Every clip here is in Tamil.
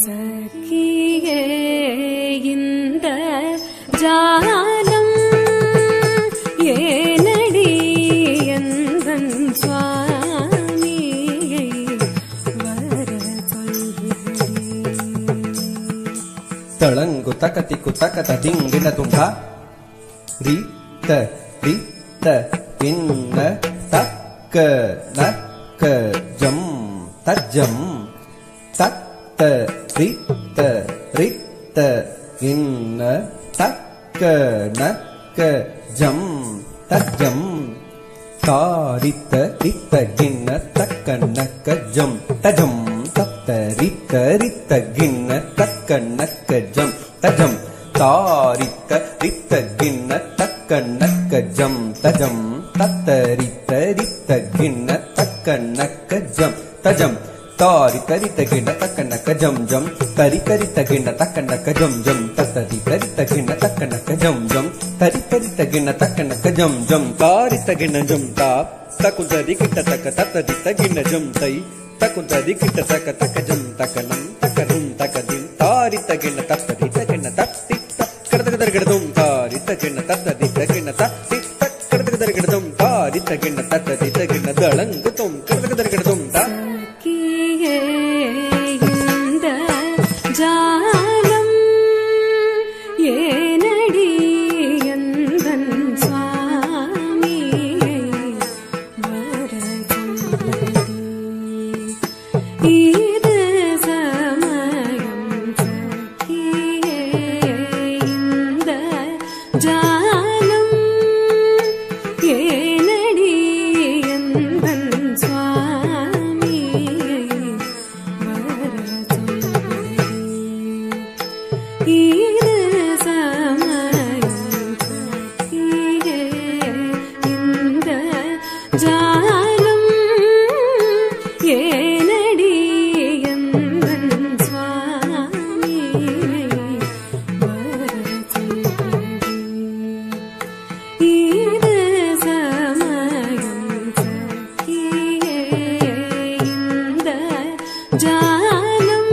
சகியே இந்த ஜாலம் ஏனடி எந்தன் சுவாமியை வர சொல்கிறேன். தளங்கு தகதிக்கு தகத திங்கிட துண்டா ரீத்த ரீத்த இன்ன தக்க நக்க ஜம் தஜம் தத்த ரீத்த ரீத்த இன்ன தக்க நக்க ஜம் தஜம் தாரித்த ரித்த கிண்ண தக்க நக்க ஜம் தஜம் தத்த ரித்த ரித்த கிண்ண தக்க நக்க ஜம் தஜம் தாரித்த ரித்த கிண்ண தக்க நக்க ஜம் தஜம் தத்த ரித்த ரித்த கிண்ண தக்க நக்க ஜம் தஜம் தாரி தரி தகிண்ண தக்க நக்க ஜம் ஜம் தரி தரி தகிண்ண தக்க நக்க ஜம் ஜம் தத்தரி தரி தகிண்ண தக்க நக்க ஜம் ஜம் தரி தரி தகிண்ண தக்க நக்க ஜம் ஜம் தாரி தகிண்ண ஜம் தா தகுந்தரி கிட்ட தக்க தத்தரி தகிண்ண ஜம் தை தகுந்தரி கிட்ட தக்க தக்க ஜம் தக்கனம் தக்கரும் தக்கதின் தாரி தகிண்ண தத்தரி தகிண்ண தத்தி கடதகதர்கிடதும் தாரி தகிண்ண தத்தரி தகிண்ண தத்தி கடதகதர்கிடதும் தாரி தகிண்ண தத்தரி தகிண்ண தளங்குதும் கடதகதர்கிடதும் தா இந்த ஜாலம் ஏனடி எந்தன் சுவாமியை வர சொல்கிறேன். இது சமயம் சகியே இந்த ஜாலம் ஏனடி எந்தன் சுவாமியை வர சொல்கிறேன். இது சமயம் சகியே இந்த ஜாலம் ஏனடி எந்தன் சுவாமியை வர சொல்கிறேன். இது சமயம் சகியே இந்த ஜாலம்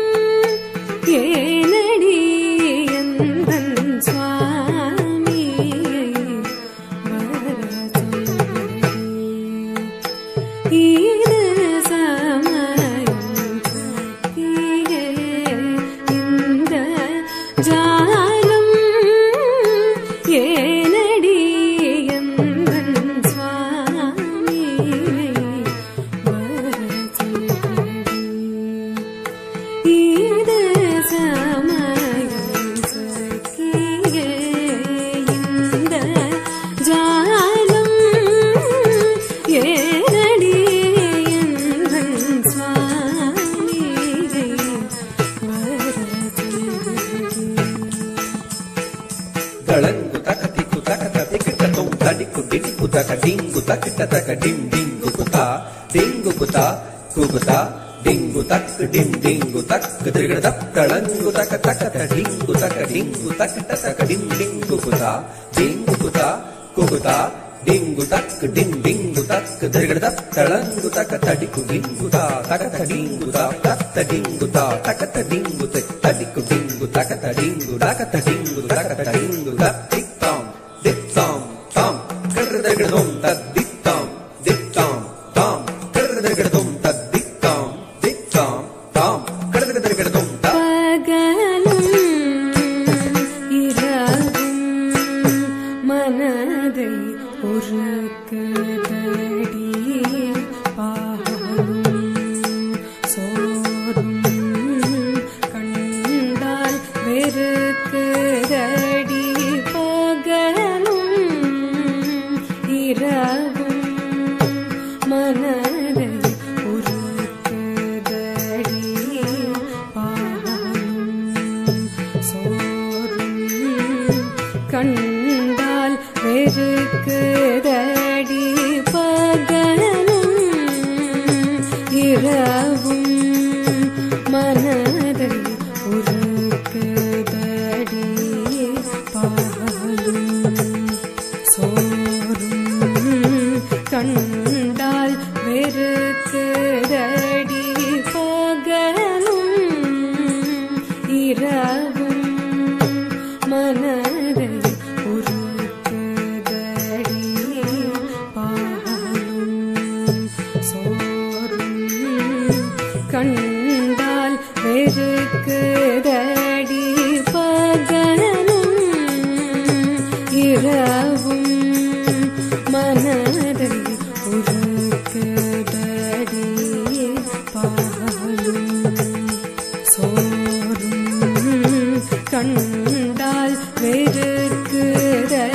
ஏனடி எந்தன் சுவாமியை வர சொல்கிறேன். இது சமயம் சகியே இந்த ஜாலம் ஏனடி எந்தன் சுவாமியை வர சொல்கிறேன். இது சமயம் சகியே இந்த ஜாலம் ஏனடி எந்தன் சுவாமியை வர சொல்கிறேன். தளங்கு தகதிக்கு தகத திக்கிட்டதும் தடிக்கு டிடிக்கு தக டிங்கு தக்கிட்ட தக டிம் டிங்கு குதா டிங்கு குதா குகுதா டிங்கு தக்கு டிம் டிங்கு தக்கு திகட தளங்கு தக தகத டிங்கு தக டிங்கு தக்கிட்ட தக டிம் டிங்கு குதா டிங்கு குதா குகுதா டிங்கு தக்கு டிம் டிங்கு தக்கு திகட தளங்கு தக தடிக்கு டிங்கு தா தகத டிங்கு தா தத்த டிங்கு தா தகத டிங்கு தடிக்கு டிங்கு தகத டிங்கு தகத டிங்கு தகத டிங்கு தத்தித்தாம் தித்தாம் தாம் கடதகடதும் தத்தித்தாம் தித்தாம் தாம் கடதகடதும் தத்தித்தாம் தித்தாம் தாம் கடதகடதும் பகலும் இரவும் மனதை உருக்குதடி பாலும் சோறும் கண்டால் வெறுக்குதடி பகலும் இரவும் மனதை உருக்குதடி பாலும் சோறும் கண்டால் வெறுக்குதடி பகலும் இரவும் மனதை உருக்குதடி பாலும் சோறும் கண்டால் வெறுக்குதடி பகலும் வெறுக்குதடி